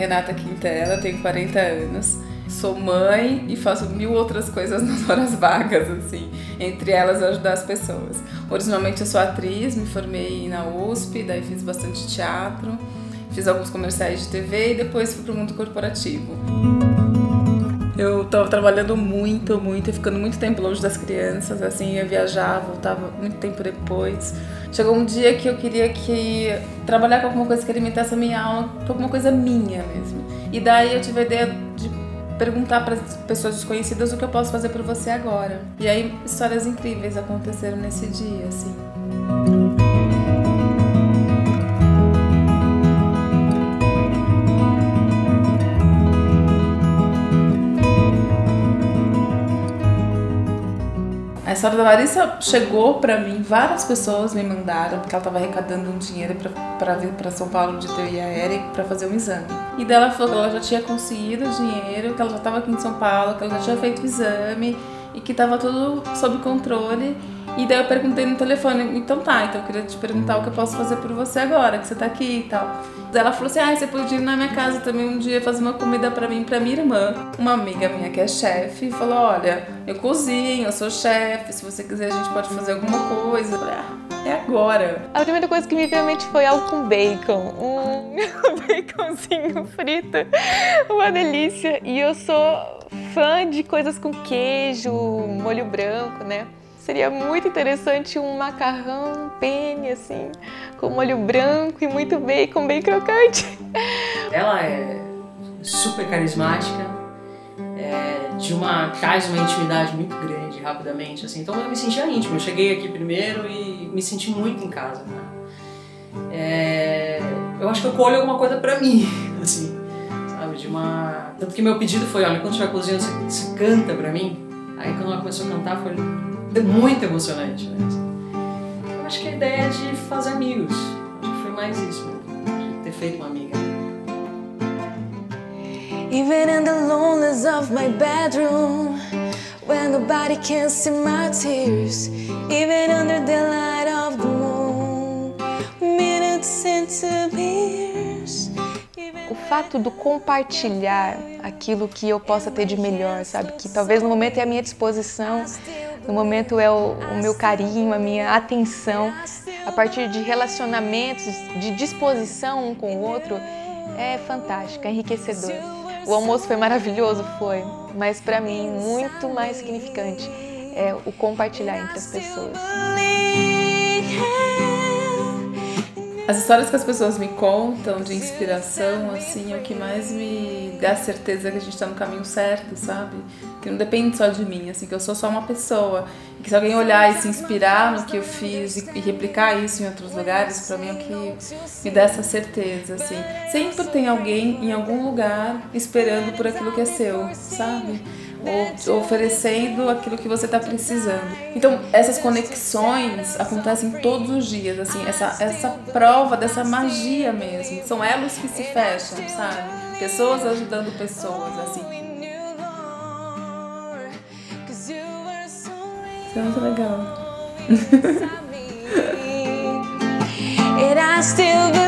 Renata Quintela, tenho 40 anos. Sou mãe e faço 1000 outras coisas nas horas vagas, assim. Entre elas, ajudar as pessoas. Originalmente eu sou atriz, me formei na USP, daí fiz bastante teatro. Fiz alguns comerciais de TV e depois fui pro mundo corporativo. Eu tava trabalhando muito e ficando muito tempo longe das crianças, assim, ia viajar, voltava muito tempo depois. Chegou um dia que eu queria trabalhar com alguma coisa que alimentasse a minha alma, com alguma coisa minha mesmo. E daí eu tive a ideia de perguntar para as pessoas desconhecidas o que eu posso fazer por você agora. E aí histórias incríveis aconteceram nesse dia, assim. A história da Larissa chegou pra mim, várias pessoas me mandaram, porque ela estava arrecadando um dinheiro para vir para São Paulo de teoria aérea para fazer um exame. E daí ela falou que ela já tinha conseguido dinheiro, que ela já estava aqui em São Paulo, que ela já tinha feito o exame e que estava tudo sob controle. E daí eu perguntei no telefone, então eu queria te perguntar o que eu posso fazer por você agora, que você tá aqui e tal. Daí ela falou assim, você podia ir na minha casa também um dia fazer uma comida pra mim e pra minha irmã. Uma amiga minha que é chefe falou, olha, eu cozinho, eu sou chefe, se você quiser a gente pode fazer alguma coisa. Eu falei, é agora. A primeira coisa que me veio à mente foi algo com bacon, um baconzinho frito, uma delícia. E eu sou fã de coisas com queijo, molho branco, né? Seria muito interessante um macarrão penne, assim, com molho branco e muito bacon, bem crocante. Ela é super carismática, traz uma intimidade muito grande, rapidamente, assim. Então eu me sentia íntimo. Eu cheguei aqui primeiro e me senti muito em casa, né? Eu acho que eu colho alguma coisa pra mim, assim, sabe? Tanto que meu pedido foi, olha, quando estiver cozinhando, você canta pra mim. Aí quando ela começou a cantar, foi muito emocionante, né? Eu acho que a ideia é de fazer amigos. Acho que foi mais isso, de ter feito uma amiga. Even in the loneliness of my bedroom, when nobody can see my tears, even under the light of the moon, minutes into years. O fato do compartilhar aquilo que eu possa ter de melhor, sabe? Que talvez no momento é a minha disposição, no momento é o meu carinho, a minha atenção, a partir de relacionamentos, de disposição um com o outro, é fantástico, é enriquecedor. O almoço foi maravilhoso, foi, mas para mim muito mais significante é o compartilhar entre as pessoas. As histórias que as pessoas me contam de inspiração, assim, é o que mais me dá certeza que a gente tá no caminho certo, sabe? Que não depende só de mim, assim, que eu sou só uma pessoa. E que se alguém olhar e se inspirar no que eu fiz e replicar isso em outros lugares, pra mim é o que me dá essa certeza, assim. Sempre tem alguém em algum lugar esperando por aquilo que é seu, sabe? Ou oferecendo aquilo que você está precisando. Então, essas conexões acontecem todos os dias, assim, essa prova dessa magia mesmo. São elos que se fecham, sabe? Pessoas ajudando pessoas, assim. Isso é muito legal.